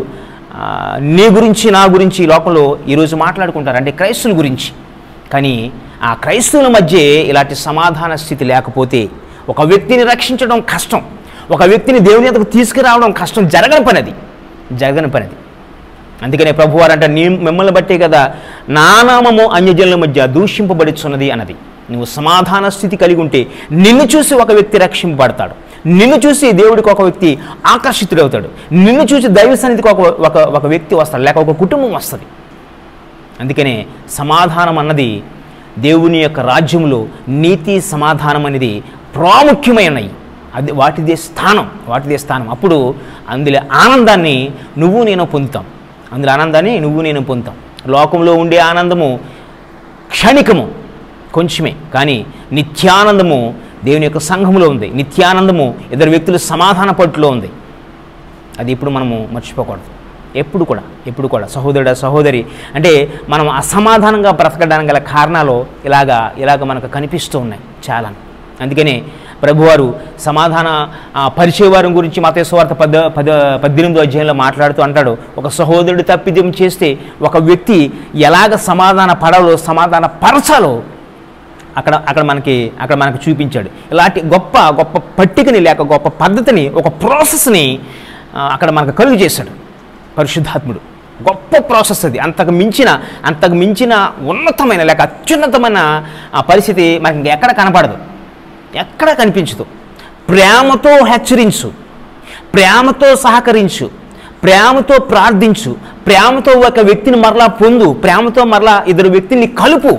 A: నీ గురించి, నా గురించి లోకంలో ఈరోజు మాట్లాడుకుంటారు, అంటే క్రైస్తువుల గురించి. కానీ ఆ క్రైస్తవుల మధ్య ఇలాంటి సమాధాన స్థితి లేకపోతే ఒక వ్యక్తిని రక్షించడం కష్టం, ఒక వ్యక్తిని దేవుని యొద్దకు తీసుకురావడం కష్టం. జరగని పని అది, జరగని పని అది. అందుకనే ప్రభువారు అంటే నీ మిమ్మల్ని బట్టే కదా నా నామము అన్యజనుల మధ్య దూషింపబడుచున్నది అన్నది. నువ్వు సమాధాన స్థితి కలిగి ఉంటే నిన్ను చూసి ఒక వ్యక్తి రక్షింపబడతాడు, నిన్ను చూసి దేవుడికి ఒక వ్యక్తి ఆకర్షితుడవుతాడు, నిన్ను చూసి దైవ సన్నిధికి ఒక ఒక ఒక వ్యక్తి వస్తాడు, లేక ఒక కుటుంబం వస్తుంది. అందుకనే సమాధానం అన్నది దేవుని యొక్క రాజ్యంలో నీతి సమాధానం అనేది ప్రాముఖ్యమైనవి. అది వాటిదే స్థానం, వాటిదే స్థానం. అప్పుడు అందులో ఆనందాన్ని నువ్వు నేను పొందుతాం, అందులో ఆనందాన్ని నువ్వు నేను పొందుతాం. లోకంలో ఉండే ఆనందము క్షణికము, కొంచెమే. కానీ నిత్యానందము దేవుని యొక్క సంఘంలో ఉంది, నిత్యానందము ఇద్దరు వ్యక్తుల సమాధాన పట్టులో ఉంది. అది ఇప్పుడు మనము మర్చిపోకూడదు, ఎప్పుడు కూడా ఎప్పుడు కూడా సహోదరుడ సహోదరి. అంటే మనం అసమాధానంగా బ్రతకడానికి గల కారణాలు ఇలాగా ఇలాగ మనకు కనిపిస్తూ ఉన్నాయి చాలా. అందుకనే ప్రభువారు సమాధాన పరిచయవారం గురించి మత్తయి సువార్త పద పద పద్దెనిమిదో అధ్యాయంలో మాట్లాడుతూ అంటాడు, ఒక సహోదరుడు తప్పిదం చేస్తే ఒక వ్యక్తి ఎలాగ సమాధాన పడాలో, సమాధాన పరచాలో అక్కడ అక్కడ మనకి అక్కడ మనకు చూపించాడు. ఇలాంటి గొప్ప గొప్ప పట్టికని, లేక గొప్ప పద్ధతిని, ఒక ప్రాసెస్ని అక్కడ మనకు కలుగు చేశాడు పరిశుద్ధాత్ముడు. గొప్ప ప్రాసెస్ అది. అంతకు మించిన అంతకు మించిన ఉన్నతమైన లేక అత్యున్నతమైన పరిస్థితి మనకి ఇంకెక్కడ కనపడదు, ఎక్కడ కనిపించదు. ప్రేమతో హెచ్చరించు, ప్రేమతో సహకరించు, ప్రేమతో ప్రార్థించు, ప్రేమతో ఒక వ్యక్తిని మరలా పొందు, ప్రేమతో మరలా ఇద్దరు వ్యక్తిని కలుపు.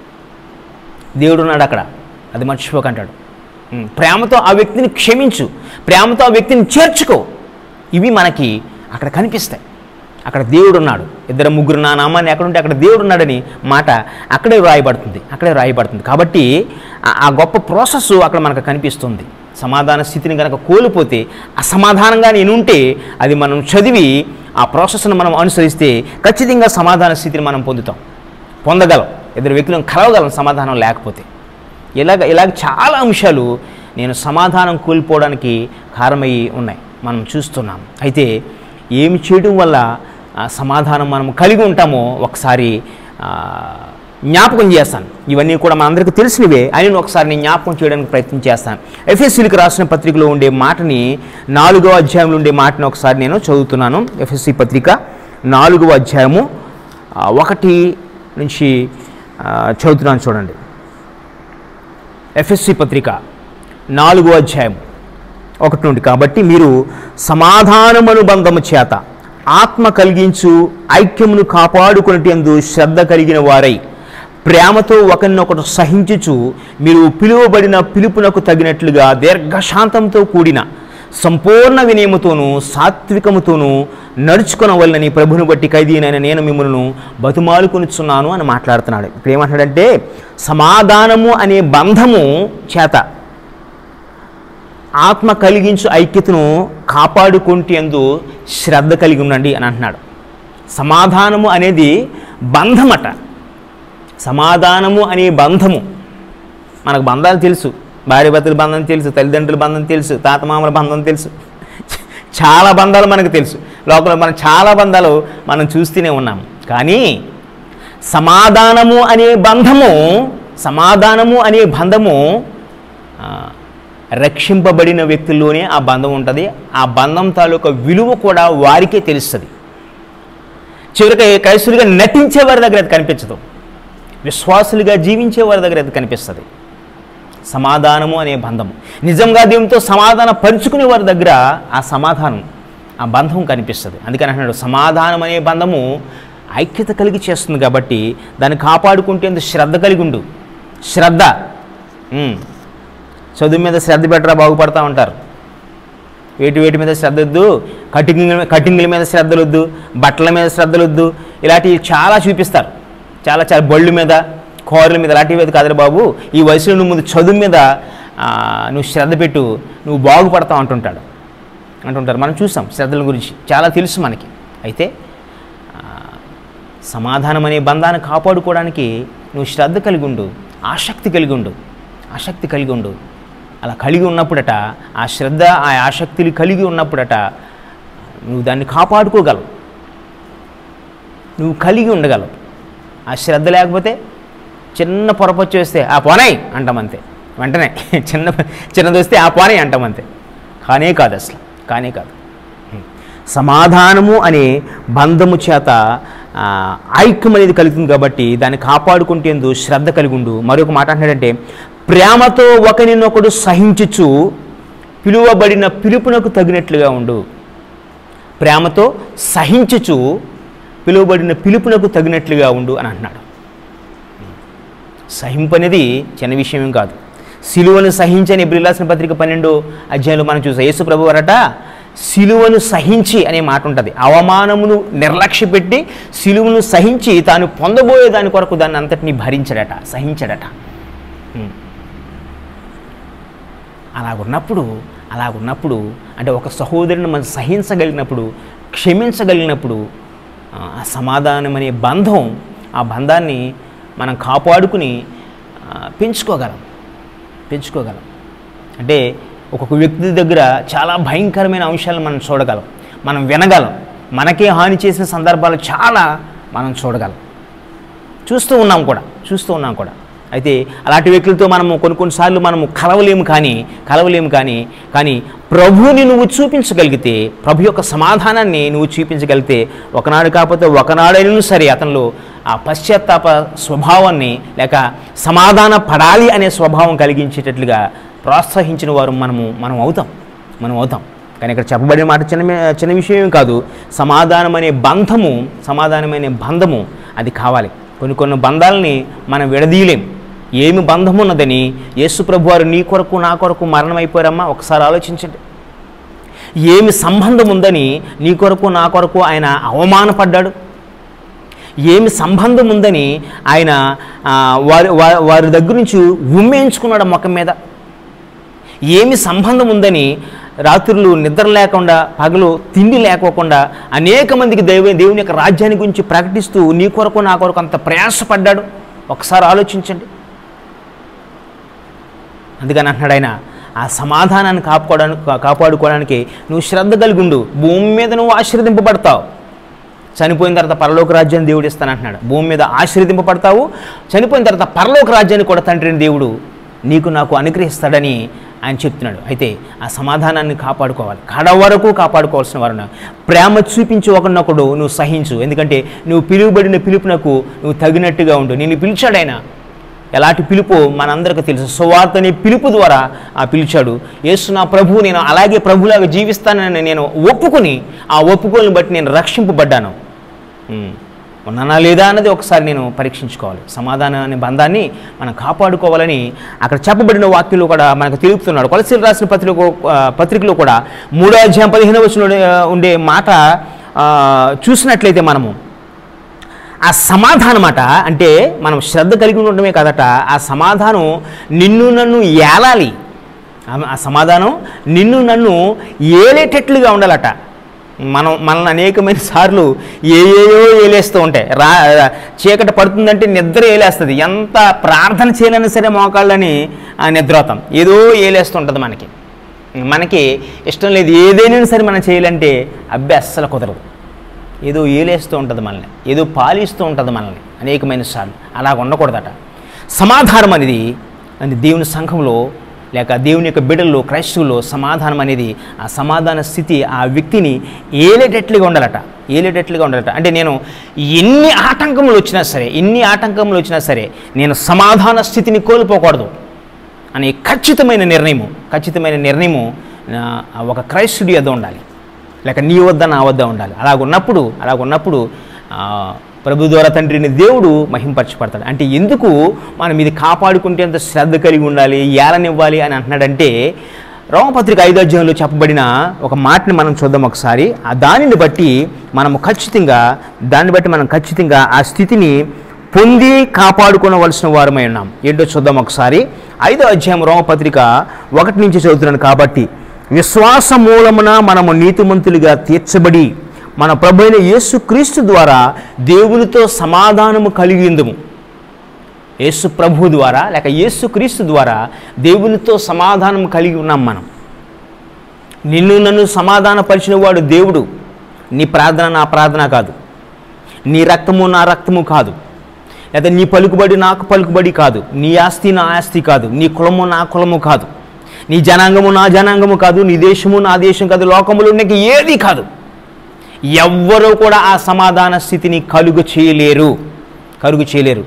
A: దేవుడు ఉన్నాడు అక్కడ, అది మర్చిపోకంటాడు. ప్రేమతో ఆ వ్యక్తిని క్షమించు, ప్రేమతో ఆ వ్యక్తిని చేర్చుకో. ఇవి మనకి అక్కడ కనిపిస్తాయి. అక్కడ దేవుడు ఉన్నాడు. ఇద్దరు ముగ్గురు నా నామాన్ని ఎక్కడుంటే అక్కడ దేవుడు ఉన్నాడని మాట అక్కడే వ్రాయబడుతుంది అక్కడే వ్రాయబడుతుంది కాబట్టి ఆ గొప్ప ప్రాసెస్ అక్కడ మనకు కనిపిస్తుంది. సమాధాన స్థితిని కనుక కోల్పోతే, అసమాధానంగా నేను ఉంటే, అది మనం చదివి ఆ ప్రాసెస్ను మనం అనుసరిస్తే ఖచ్చితంగా సమాధాన స్థితిని మనం పొందుతాం, పొందగలం. ఇద్దరు వ్యక్తులను కలవగలం సమాధానం లేకపోతే. ఇలాగ ఇలాగ చాలా అంశాలు నేను సమాధానం కోల్పోవడానికి కారణమయ్యి ఉన్నాయి, మనం చూస్తున్నాం. అయితే ఏమి చేయడం వల్ల సమాధానం మనం కలిగి ఉంటామో ఒకసారి జ్ఞాపకం చేస్తాను. ఇవన్నీ కూడా మనందరికీ తెలిసినవే, అయినా ఒకసారి నేను జ్ఞాపకం చేయడానికి ప్రయత్నం చేస్తాను. ఎఫ్ఎస్సీలకు రాసిన పత్రికలో ఉండే మాటని, నాలుగో అధ్యాయంలో ఉండే మాటని ఒకసారి నేను చదువుతున్నాను. ఎఫ్ఎస్సీ పత్రిక నాలుగవ అధ్యాయము ఒకటి నుంచి చదువుతున్నాను, చూడండి. ఎఫ్ఎస్సీ పత్రిక నాలుగో అధ్యాయం ఒకటి నుండి. కాబట్టి మీరు సమాధానమనుబంధము చేత ఆత్మ కలిగించు ఐక్యమును కాపాడుకునేటందు శ్రద్ధ కలిగిన వారై ప్రేమతో ఒకరినొకరు సహించుచు మీరు పిలువబడిన పిలుపునకు తగినట్లుగా దీర్ఘశాంతంతో కూడిన సంపూర్ణ వినయముతోనూ సాత్వికముతోనూ నడుచుకొనవలనని ప్రభుని బట్టి ఖైదీనైన నేను మిమ్మల్ని బతుమాలుకొనిచున్నాను అని మాట్లాడుతున్నాడు. ఇప్పుడు ఏమంటాడంటే, సమాధానము అనే బంధము చేత ఆత్మ కలిగించు ఐక్యతను కాపాడుకుంటేందు శ్రద్ధ కలిగి ఉండండి అని అంటున్నాడు. సమాధానము అనేది బంధమట. సమాధానము అనే బంధము, మనకు బంధాలు తెలుసు, భార్య భర్తల బంధం తెలుసు, తల్లిదండ్రుల బంధం తెలుసు, తాతమామల బంధం తెలుసు, చాలా బంధాలు మనకు తెలుసు. లోపల మనం చాలా బంధాలు మనం చూస్తూనే ఉన్నాం. కానీ సమాధానము అనే బంధము సమాధానము అనే బంధము రక్షింపబడిన వ్యక్తుల్లోనే ఆ బంధం ఉంటుంది. ఆ బంధం తాలూకా విలువ కూడా వారికే తెలుస్తుంది. చివరికి క్రైస్తవులుగా నటించే వారి దగ్గర అది కనిపించదు, విశ్వాసులుగా జీవించే వారి దగ్గర అది కనిపిస్తుంది. సమాధానము అనే బంధము, నిజంగా దేవునితో సమాధాన పరుచుకునే వారి దగ్గర ఆ సమాధానం, ఆ బంధం కనిపిస్తుంది. అందుకని అంటున్నాడు, సమాధానం అనే బంధము ఐక్యత కలిగి చేస్తుంది కాబట్టి దాన్ని కాపాడుకుంటేందుకు శ్రద్ధ కలిగి ఉండు. శ్రద్ధ, చదువు మీద శ్రద్ధ పెట్టరా బాగుపడతా ఉంటారు. వేటి వేటి మీద శ్రద్ధ వద్దు, కటింగ్ కటింగ్ల మీద శ్రద్ధలు వద్దు, బట్టల మీద శ్రద్ధలు వద్దు, ఇలాంటివి చాలా చూపిస్తారు. చాలా చాలా బళ్ళు మీద, కోరల మీద, ఇలాంటివి మీద కాదురా బాబు, ఈ వయసులో నువ్వు ముందు చదువు మీద నువ్వు శ్రద్ధ పెట్టు, నువ్వు బాగుపడతావు అంటుంటాడు అంటుంటారు మనం చూసాం. శ్రద్ధల గురించి చాలా తెలుసు మనకి. అయితే సమాధానం అనే బంధాన్ని కాపాడుకోవడానికి నువ్వు శ్రద్ధ కలిగి ఉండు, ఆసక్తి కలిగి ఉండు, ఆసక్తి కలిగి ఉండు. అలా కలిగి ఉన్నప్పుడట, ఆ శ్రద్ధ ఆ ఆసక్తిని కలిగి ఉన్నప్పుడట నువ్వు దాన్ని కాపాడుకోగలవు, నువ్వు కలిగి ఉండగలవు. ఆ శ్రద్ధ లేకపోతే చిన్న పొరపొచ్చి వస్తే ఆ పోనాయి అంటామంతే, వెంటనే చిన్న చిన్నది వస్తే ఆ పోనాయి అంటామంతే. కానే కాదు, అసలు కానే కాదు. సమాధానము అనే బంధము చేత ఐక్యం అనేది కలుగుతుంది కాబట్టి దాన్ని కాపాడుకుంటేందుకు శ్రద్ధ కలిగి ఉండు. మరొక మాట అంటాడంటే, ప్రేమతో ఒకరినొకడు సహించుచు పిలువబడిన పిలుపునకు తగినట్లుగా ఉండు. ప్రేమతో సహించుచు పిలువబడిన పిలుపునకు తగినట్లుగా ఉండు అని అంటున్నాడు. సహింపు అనేది చిన్న విషయం కాదు. సిలువను సహించని ఎబ్రీయులకు రాసిన పత్రిక పన్నెండో అధ్యాయంలో మనం చూసాం. యేసు ప్రభు వారట సిలువను సహించి అనే మాట ఉంటుంది. అవమానమును నిర్లక్ష్య పెట్టి సిలువను సహించి తాను పొందబోయే దాని కొరకు దాన్ని అంతటినీ భరించడట, సహించడట. అలాగున్నప్పుడు అలాగున్నప్పుడు అంటే ఒక సహోదరుని మనం సహించగలిగినప్పుడు, క్షమించగలిగినప్పుడు ఆ సమాధానం అనే బంధం, ఆ బంధాన్ని మనం కాపాడుకుని పెంచుకోగలం పెంచుకోగలం అంటే ఒక్కొక్క వ్యక్తి దగ్గర చాలా భయంకరమైన అంశాలను మనం చూడగలం, మనం వినగలం. మనకే హాని చేసిన సందర్భాలు చాలా మనం చూడగలం, చూస్తూ ఉన్నాం కూడా చూస్తూ ఉన్నాం కూడా అయితే అలాంటి వ్యక్తులతో మనము కొన్ని కొన్నిసార్లు మనము కలవలేము కానీ కలవలేము కానీ కానీ ప్రభువుని నువ్వు చూపించగలిగితే, ప్రభు యొక్క సమాధానాన్ని నువ్వు చూపించగలిగితే, ఒకనాడు కాకపోతే ఒకనాడైనా సరే అతనిలో ఆ పశ్చాత్తాప స్వభావాన్ని లేక సమాధాన పడాలి అనే స్వభావం కలిగించేటట్లుగా ప్రోత్సహించిన వారు మనము మనం అవుతాం మనం అవుతాం కానీ ఇక్కడ చెప్పబడిన మాట చిన్న చిన్న విషయం కాదు. సమాధానం అనే బంధము సమాధానమైన బంధము అది కావాలి. కొన్ని కొన్ని బంధాలని మనం విడదీయలేం. ఏమి బంధం ఉన్నదని యేసు ప్రభు వారు నీ కొరకు నా కొరకు మరణం అయిపోయారమ్మా, ఒకసారి ఆలోచించండి. ఏమి సంబంధం ఉందని నీ కొరకు నా కొరకు ఆయన అవమానపడ్డాడు? ఏమి సంబంధం ఉందని ఆయన వారి వారి దగ్గర నుంచి ఉమ్మేయించుకున్నాడు ముఖం మీద? ఏమి సంబంధం ఉందని రాత్రులు నిద్ర లేకుండా, పగలు తిండి లేకోకుండా అనేక మందికి దైవ దేవుని యొక్క రాజ్యాన్ని గురించి ప్రకటిస్తూ నీ కొరకు నా కొరకు అంత ప్రయాసపడ్డాడు? ఒకసారి ఆలోచించండి. అందుకని అంటున్నాడు ఆయన, ఆ సమాధానాన్ని కాపాడుకోవడానికి కాపాడుకోవడానికి నువ్వు శ్రద్ధ కలిగి ఉండు. భూమి మీద నువ్వు ఆశీర్వదింపబడతావు, చనిపోయిన తర్వాత పరలోక రాజ్యాన్ని దేవుడు ఇస్తానంటున్నాడు. భూమి మీద ఆశీర్వదింపబడతావు, చనిపోయిన తర్వాత పరలోక రాజ్యాన్ని కూడా తండ్రిని దేవుడు నీకు నాకు అనుగ్రహిస్తాడని ఆయన చెప్తున్నాడు. అయితే ఆ సమాధానాన్ని కాపాడుకోవాలి, కడ వరకు కాపాడుకోవాల్సిన వారు. ప్రేమ చూపించి ఒకరినొకడు నువ్వు సహించు, ఎందుకంటే నువ్వు పిలువబడిన పిలుపునకు నువ్వు తగినట్టుగా ఉండు. నిన్ను పిలిచాడైనా, ఎలాంటి పిలుపు మనందరికీ తెలుసు. సువార్త అనే పిలుపు ద్వారా ఆ పిలిచాడు. యేసు నా ప్రభువు, నేను అలాగే ప్రభులాగా జీవిస్తానని నేను ఒప్పుకొని, ఆ ఒప్పుకోని బట్టి నేను రక్షింపబడ్డాను. ఉన్నానా లేదా అన్నది ఒకసారి నేను పరీక్షించుకోవాలి. సమాధానం అనే బంధాన్ని మనం కాపాడుకోవాలని అక్కడ చెప్పబడిన వాక్యంలో కూడా మనకు తెలుపుతున్నాడు. కొలసీలు రాసిన పత్రిక పత్రికలో కూడా మూడో అధ్యాయం పదిహేను వచనంలో ఉండే మాట చూసినట్లయితే మనము ఆ సమాధానం అట, అంటే మనం శ్రద్ధ కలిగి ఉండటమే కాదట, ఆ సమాధానం నిన్ను నన్ను ఏలాలి. ఆ సమాధానం నిన్ను నన్ను ఏలేటట్లుగా ఉండాలట. మనం మనల్ని అనేకమైన సార్లు ఏయేయో ఏలేస్తూ ఉంటాయి. రా చీకటి పడుతుందంటే నిద్ర ఏలేస్తుంది. ఎంత ప్రార్థన చేయాలన్నా సరే మోకాళ్ళని నిద్రపోతాం, ఏదో ఏలేస్తూ ఉంటుంది. మనకి మనకి ఇష్టం లేదు, ఏదైనా సరే మనం చేయాలంటే అబ్బే అస్సలు కుదరదు. ఏదో ఏలేస్తూ ఉంటుంది మనల్ని, ఏదో పాలిస్తూ ఉంటుంది మనల్ని అనేకమైన సార్లు. అలాగ ఉండకూడదట. సమాధానం అనేది అంటే దేవుని సంఘంలో లేక దేవుని యొక్క బిడ్డల్లో, క్రైస్తవుల్లో సమాధానం అనేది, ఆ సమాధాన స్థితి ఆ వ్యక్తిని ఏలేటట్లుగా ఉండాలట, ఏలేటట్లుగా ఉండాలట. అంటే నేను ఎన్ని ఆటంకములు వచ్చినా సరే, ఎన్ని ఆటంకములు వచ్చినా సరే నేను సమాధాన స్థితిని కోల్పోకూడదు అనే ఖచ్చితమైన నిర్ణయము, ఖచ్చితమైన నిర్ణయము ఒక క్రైస్తవుడి వద్ద ఉండాలి, లేక నీ వద్ద నా వద్ద ఉండాలి. అలాగున్నప్పుడు అలాగున్నప్పుడు ప్రభు ద్వారా తండ్రిని దేవుడు మహింపరచబడతాడు. అంటే ఎందుకు మనం ఇది కాపాడుకుంటే అంత శ్రద్ధ కలిగి ఉండాలి, ఏలనివ్వాలి అని అంటున్నాడంటే, రోమపత్రిక ఐదో అధ్యాయంలో చెప్పబడిన ఒక మాటని మనం చూద్దాం ఒకసారి. ఆ దానిని బట్టి మనము ఖచ్చితంగా దాన్ని బట్టి మనం ఖచ్చితంగా ఆ స్థితిని పొంది కాపాడుకోవలసిన వారమై ఉన్నాం. ఏంటో చూద్దాం ఒకసారి. ఐదో అధ్యాయం రోమపత్రిక ఒకటి నుంచి చదువుతున్నాను. కాబట్టి విశ్వాస మూలమున మనము నీతిమంతులుగా తీర్చబడి మన ప్రభు అయిన యేసు క్రీస్తు ద్వారా దేవునితో సమాధానము కలిగిందుము. యేసు ప్రభు ద్వారా లేక యేసు క్రీస్తు ద్వారా దేవునితో సమాధానం కలిగి ఉన్నాం మనం. నిన్ను నన్ను సమాధానపరిచిన వాడు దేవుడు. నీ ప్రార్థన నా ప్రార్థన కాదు, నీ రక్తము నా రక్తము కాదు, లేదా నీ పలుకుబడి నాకు పలుకుబడి కాదు, నీ ఆస్తి నా ఆస్తి కాదు, నీ కులము నా కులము కాదు, నీ జనాంగము నా జనాంగము కాదు, నీ దేశము నా దేశం కాదు, లోకములో నీకు ఏది కాదు. ఎవ్వరూ కూడా ఆ సమాధాన స్థితిని కలుగు చేయలేరు కలుగు చేయలేరు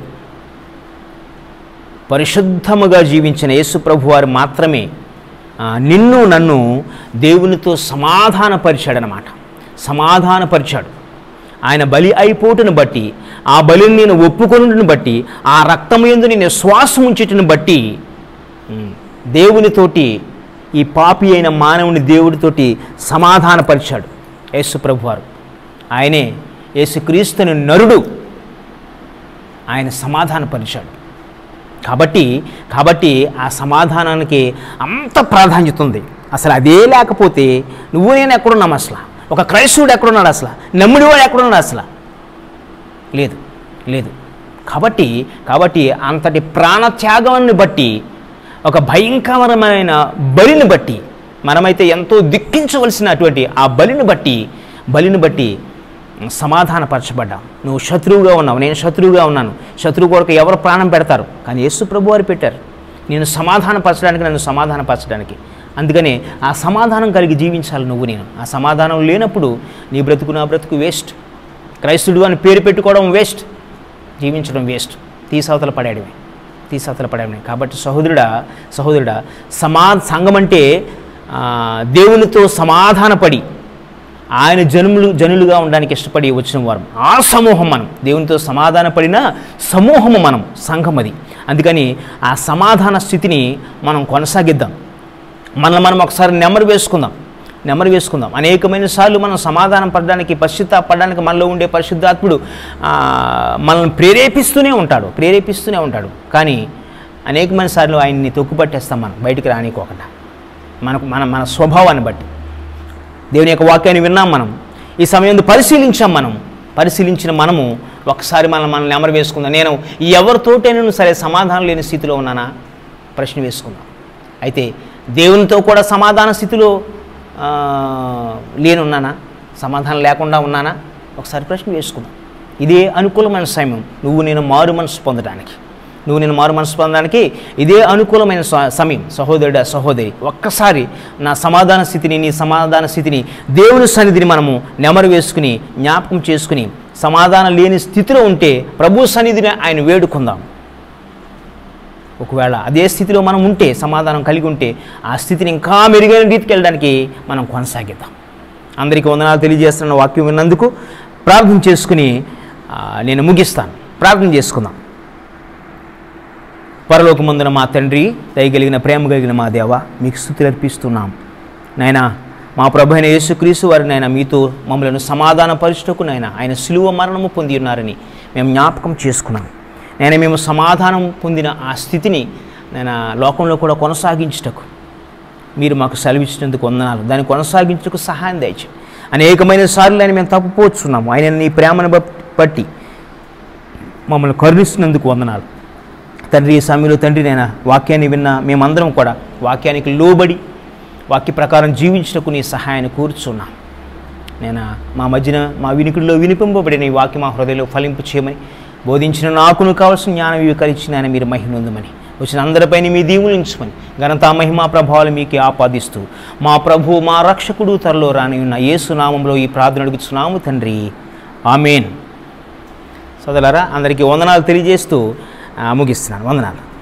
A: పరిశుద్ధముగా జీవించిన యేసు ప్రభు వారు మాత్రమే నిన్ను నన్ను దేవునితో సమాధానపరిచాడనమాట. సమాధానపరిచాడు. ఆయన బలి అయిపోటును బట్టి, ఆ బలిని నేను ఒప్పుకొనుటను బట్టి, ఆ రక్తము యందు నేను శ్వాసం ఉంచుటను బట్టి దేవునితోటి, ఈ పాపి అయిన మానవుని దేవుడితోటి సమాధానపరిచాడు యేసు ప్రభువారు. ఆయనే యేసుక్రీస్తుని నరుడు, ఆయన సమాధానపరిచాడు. కాబట్టి కాబట్టి ఆ సమాధానానికి అంత ప్రాధాన్యత ఉంది. అసలు అదే లేకపోతే నువ్వు నేను ఎక్కడున్నాం? అసలు ఒక క్రైస్తవుడు ఎక్కడున్నాడు? అసలు నమ్ముడివాడు ఎక్కడున్నాడు? అసలు లేదు లేదు కాబట్టి కాబట్టి అంతటి ప్రాణత్యాగాన్ని బట్టి, ఒక భయంకరమైన బలిని బట్టి, మనమైతే ఎంతో దిక్కించవలసినటువంటి ఆ బలిని బట్టి బలిని బట్టి సమాధానపరచబడ్డాం. నువ్వు శత్రువుగా ఉన్నావు, నేను శత్రువుగా ఉన్నాను. శత్రువు కొరకు ఎవరు ప్రాణం పెడతారు? కానీ యేసు ప్రభు వారు పెట్టారు. నేను సమాధానపరచడానికి, నన్ను సమాధానపరచడానికి. అందుకని ఆ సమాధానం కలిగి జీవించాలి నువ్వు నేను. ఆ సమాధానం లేనప్పుడు నీ బ్రతుకు నా బ్రతుకు వేస్ట్. క్రైస్తుడు అని పేరు పెట్టుకోవడం వేస్ట్, జీవించడం వేస్ట్. తీసవతల పడేయడమే తీసవతల పడేయడమే కాబట్టి సహోదరుడా సహోదరుడా సమా సంఘం అంటే దేవునితో సమాధానపడి ఆయన జనులు జనులుగా ఉండడానికి ఇష్టపడి వచ్చిన వారు. ఆ సమూహం మనం, దేవునితో సమాధానపడిన సమూహము మనం, సంఘం అది. అందుకని ఆ సమాధాన స్థితిని మనం కొనసాగిద్దాం. మనల్ని మనం ఒకసారి నెమరు వేసుకుందాం. నెమరు వేసుకుందాం. అనేకమైన సార్లు మనం సమాధానం పడడానికి, పశ్చాత్తాపడడానికి మనలో ఉండే పరిశుద్ధాత్ముడు మనల్ని ప్రేరేపిస్తూనే ఉంటాడు ప్రేరేపిస్తూనే ఉంటాడు కానీ అనేకమైన సార్లు ఆయన్ని తొక్కుపట్టేస్తాం మనం బయటికి రానికోకుండా, మనకు మన మన స్వభావాన్ని బట్టి. దేవుని యొక్క వాక్యాన్ని విన్నాం మనం, ఈ సమయం పరిశీలించాం మనం. పరిశీలించిన మనము ఒకసారి మనం మనల్ని నెమరు వేసుకుందాం. నేను ఎవరితోటైనా సరే సమాధానం లేని స్థితిలో ఉన్నానా ప్రశ్న వేసుకుందాం. అయితే దేవునితో కూడా సమాధాన స్థితిలో లేనున్నానా, సమాధానం లేకుండా ఉన్నానా ఒకసారి ప్రశ్న వేసుకుందాం. ఇదే అనుకూలమైన సమయం నువ్వు నేను మారు మనసు పొందడానికి నువ్వు నేను మారు మనసు పొందడానికి ఇదే అనుకూలమైన సమయం. సహోదరుడా సహోదరి, ఒక్కసారి నా సమాధాన స్థితిని నీ సమాధాన స్థితిని దేవుని సన్నిధిని మనము నెమరు వేసుకుని జ్ఞాపకం చేసుకుని సమాధానం లేని స్థితిలో ఉంటే ప్రభు సన్నిధిని ఆయన వేడుకుందాం. ఒకవేళ అదే స్థితిలో మనం ఉంటే, సమాధానం కలిగి ఉంటే, ఆ స్థితిని ఇంకా మెరుగైన రీతికి వెళ్ళడానికి మనం కొనసాగిద్దాం. అందరికీ వందనాలు తెలియజేస్తున్న వాక్యం విన్నందుకు ప్రార్థన చేసుకుని నేను ముగిస్తాను. ప్రార్థన చేసుకుందాం. పరలోకమందున మా తండ్రి, దయగలిగిన ప్రేమ కలిగిన మా దేవ, మీకు స్తుతులు అర్పిస్తున్నాం. నాయనా, మా ప్రభు అయిన యేసుక్రీస్తు వారు నాయన మీతో మమ్మల్ని సమాధాన పరుచుటకు నాయన ఆయన సిలువ మరణము పొంది ఉన్నారని మేము జ్ఞాపకం చేసుకున్నాం. నేను మేము సమాధానం పొందిన ఆ స్థితిని నేను లోకంలో కూడా కొనసాగించుటకు మీరు మాకు సెలవిచ్చినందుకు వందనాలు. దాన్ని కొనసాగించుటకు సహాయం దయచేయండి. అనేకమైన సార్లు ఆయన మేము తప్పుపోతున్నాము. ఆయన నీ ప్రేమను బట్టి మమ్మల్ని కరుణిస్తున్నందుకు వందనాలు తండ్రి. ఈ సమయంలో తండ్రి నేను వాక్యాన్ని విన్న మేమందరం కూడా వాక్యానికి లోబడి వాక్య ప్రకారం జీవించుటకు నీ సహాయాన్ని కూర్చున్నాం. నేను మా మధ్యన మా వినికిడిలో వినిపింపబడిన ఈ వాక్యం మా హృదయంలో ఫలింపు చేయమని, బోధించిన నాకును కావాల్సిన జ్ఞానం వివకరించిన ఆయన మీరు మహిమొందమని, వచ్చిన అందరిపైన మీ దీవులించమని, ఘనత మహిమా ప్రభావాలు మీకే ఆపాదిస్తూ మా ప్రభు మా రక్షకుడు త్వరలో రాని ఉన్న యేసు నామంలో ఈ ప్రార్థన అడుగుతున్నాము తండ్రి, ఆమేన్. సోదరులారా, అందరికీ వందనాలు తెలియజేస్తూ ముగిస్తున్నాను. వందనాలు.